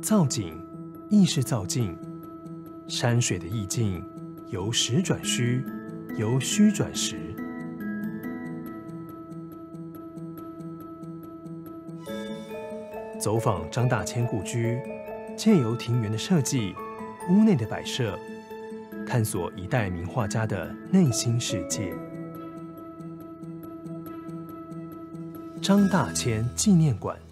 造景亦是造境，山水的意境由实转虚，由虚转实。走访张大千故居，借由庭园的设计、屋内的摆设，探索一代名画家的内心世界。张大千纪念馆。